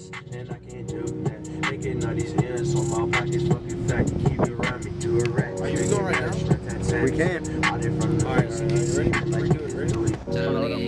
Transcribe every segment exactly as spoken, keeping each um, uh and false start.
this, and I can't do that. Making all these ends on my pockets fucking fat. Keep it around me, do it right. Are you going right now? We can. Out in front of the face, you can see it like it's doing. Hold on.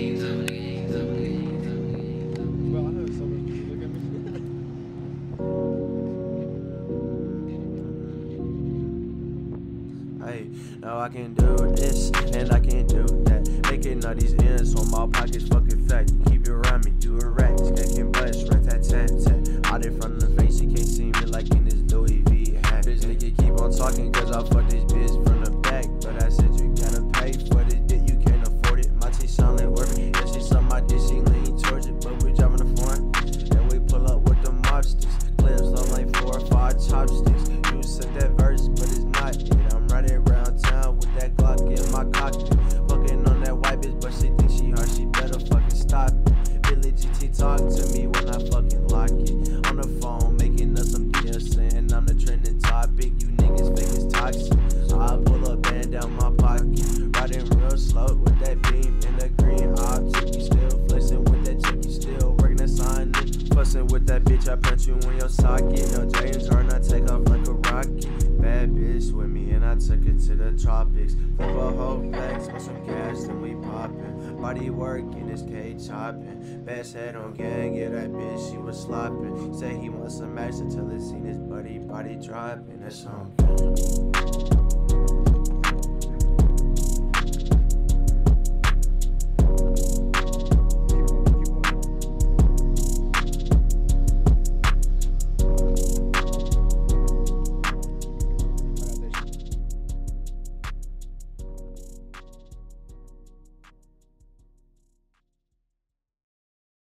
Hey, now I can do this, and I can do that. Making all these ends on my pockets fucking fat. Keep it around me, do it right. Skacking butts, rat tat tat tat. Out in front of the face, you can't see me like in this Louis V hat. Bitch nigga keep on talking, cause I fuck this bitch from the back. But I said you gotta pay for this dick, you can't afford it. My teeth sound like work. Yeah, she suck my dick, she lean towards it. But we driving the foreign, and we pull up with the mob sticks. Clips look like four or five chopsticks. You said that verse, but it's not it. I'm riding around town with that Glock in my cockpit. Fucking on that white bitch, but she thinks she hard, she better fucking stop it. Billy G T talk to me when I fucking lock it. On the phone, making us some deals, saying I'm the trending topic. You niggas fake as toxic. I pull a band down my pocket, riding real slow with that beam in the green object. You still flexing with that chick, you still working that sign. Fussing with that bitch, I punch you in your socket. No James Harden, I take off like a rocket. Bad bitch with me, and I took it to the tropics. Flip a whole flex with some gas, then we poppin'. Body work in this cage chopping. Best head on gang, yeah, that bitch, she was slopping. Say he wants some action till he seen his buddy body dropping. That's on.